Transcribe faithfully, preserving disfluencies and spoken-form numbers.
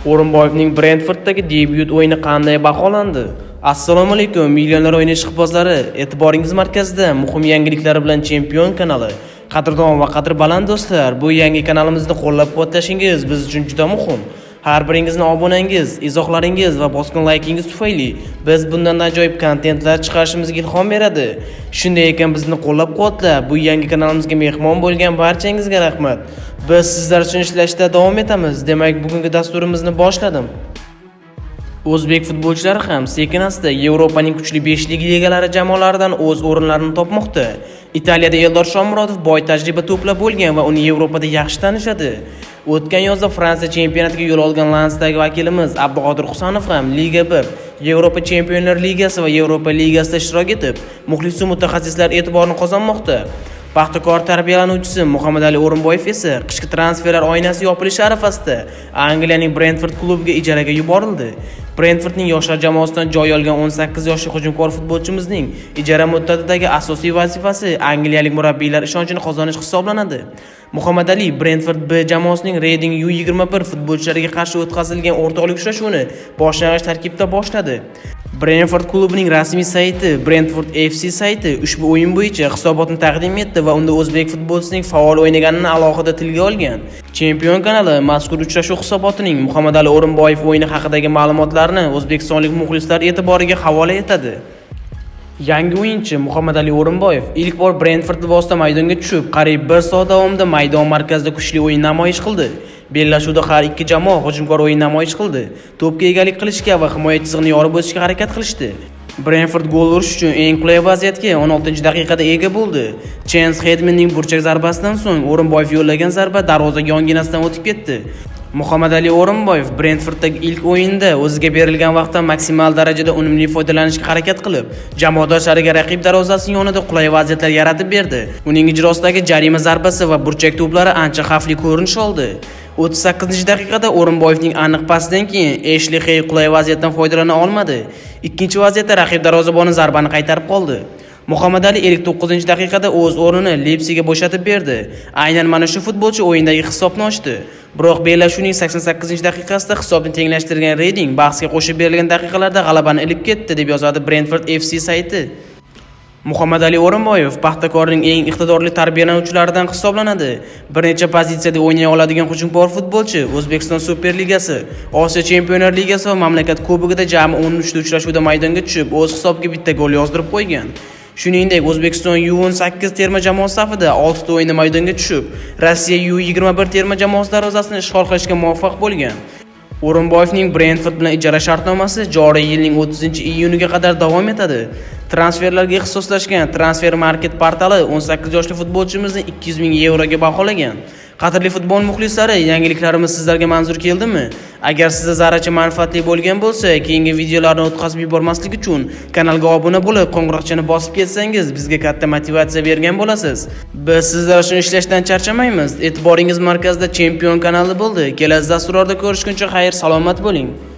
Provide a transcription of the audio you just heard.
O'rinboyevning Brentforddagi debyut o'yini qanday baholandi? Assalomu alaykum, millionlar o'yin ishqibozlari. E'tiboringiz markazida muhim yangiliklar bilan Chempion kanali. Qadrdon va qadr baland do'stlar, bu yangi kanalimizni qo'llab-quvvatlashingiz biz uchun juda muhim. Har biringizni obunangiz, izohlaringiz va bosgan laykingiz tufayli biz bundan ajoyib kontentlar chiqarishimizga ilhom beradi. Shunday ekan bizni qo'llab-quvvatlab, bu yangi kanalimizga mehmon bo'lgan barchangizga rahmat. Biz sizlar uchun ishlashda davom etamiz. Demak, bugungi dasturimizni boshladim. O'zbek futbolchilari ham sekin-asta Yevropaning kuchli beshlik ligalari jamoalaridan o'z o'rinlarini topmoqda. Italiyada Eldor Shomurodov boy tajriba to'plab bo'lgan va uni Yevropada yaxshi tanishadi. O'tgan yozda Fransiya chempionatiga yo'l olgan Lansdagi vakilimiz Abduqodir Husanov ham Liga bir, Yevropa Chempionlar Ligasi va Yevropa Ligasida ishtirok etib, muxlis va mutaxassislar e'tiborini qozonmoqda. Paxtakor tarbiyalanuvchisi Muhammad Ali O'rinboyev esa qishki transferlar oynasi yopilishi arafasida Angliyaning Brentford klubiga ijaraga yuborildi. Brentfordning yoshlar jamoasidan joy olgan o'n sakkiz yoshli hujumkor futbolchimizning ijara muddatidagi asosiy vazifasi angliyalik murabbiylar ishonchini qozonish hisoblanadi. Muhammad Ali Brentford B jamoasining Reading U yigirma bir futbolchilariga qarshi o'tkazilgan o'rtoqlik uchrashuvini boshlang'ich tarkibda boshladi. Brentford klubining rasmiy sayti Brentford F C sayti ushbu o'yin bo'yicha hisobotni taqdim etdi va unda o'zbek futbolchisining faol o'ynaganini alohida tilga olgan. Chempion kanali mazkur uchrashuv hisobotining Muhammad Ali O'rinboyev o'yini haqidagi ma'lumotlarni o'zbekistonlik muxlislar e'tiboriga havola etadi. Yangi o'yinchi Muhammad Ali O'rinboyev ilk bor Brentford libosida maydonga tushib, qariyb bir soat davomida maydon markazida kuchli o'yin namoyish qildi. Bellashuvda har ikki jamoa hujumkor o'yin namoyish qildi. To'pga egalik qilishga va himoya chizig'ini yorib o'tishga harakat qilishdi. Brentford gol urish uchun eng qulay vaziyatga o'n oltinchi daqiqada ega bo'ldi. Chance Hedmanning burchak zarbasidan so'ng O'rinboyev yo'llagan zarba darvoza yonginasidan o'tib ketdi. Muhammad Ali O'rinboyev Brentforddagi ilk o'yinda o'ziga berilgan vaqtdan maksimal darajada unumli foydalanishga harakat qilib, jamoadoshlariga raqib darvozasi yonida qulay vaziyatlar yaratib berdi. Uning ijrosidagi jarima zarbasi va burchak to'plari ancha xavfli ko'rinish oldi. o'ttiz sakkizinchi daqiqada O'rinboyevning aniq pasidan keyin Ashley Hay qulay vaziyatdan foydalana olmadi. Ikkinchi vaziyatda raqib darvozaboni zarbani qaytarib qoldi. Muhammad Ali ellik to'qqizinchi daqiqada o'z o'rnini Leipzigga bo'shatib berdi. Aynan mana shu futbolchi o'yindagi hisobni ochdi. Biroq bellashuvning sakson sakkizinchi daqiqasida hisobni tenglashtirgan Reading bahsga qo'shib berilgan daqiqalarda g'alabani ilib ketdi, deb yozadi Brentford F C sayti. Muhammad Ali O'rinboyev Paxtakorning eng iqtidorli tarbiyalanuvchilaridan hisoblanadi. Bir necha pozitsiyada o'ynay oladigan hujumkor futbolchi O'zbekiston Superligasi, Osiyo Chempionlar Ligasi va mamlakat kubogida jami o'n uch ta uchrashuvda maydonga tushib, o'z hisobiga bitta gol yozdirib qo'ygan. Shuningdek, O'zbekiston U o'n sakkiz terma jamoasi safida olti ta o'yinda maydonga tushib, Rossiya U yigirma bir terma jamoasi darvozasini ishg'ol qilishga muvaffaq bo'lgan. O'rinboyevning Brentford bilan ijara shartnomasi joriy yilning o'ttizinchi iyuniga qadar davom etadi. Transferlarga ixtisoslashgan Transfer Market portali o'n sakkiz yoshli futbolchimizni ikki yuz ming yevroga baholagan. Qadrli futbol muxlislari, yangiliklarimiz sizlarga manzur keldimi? Agar sizga zarracha manfaatli bo'lgan bo'lsa, keyingi videolarni o'tkazib yubormaslik uchun kanalga obuna bo'lib, qo'ng'iroqchani bosib ketsangiz, bizga katta motivatsiya bergan bo'lasiz. Biz sizlar uchun ishlashdan charchamaymiz. E'tiboringiz markazida Chempion kanali bo'ldi. Kelasi dasturlarda ko'rishguncha xayr, salomat bo'ling.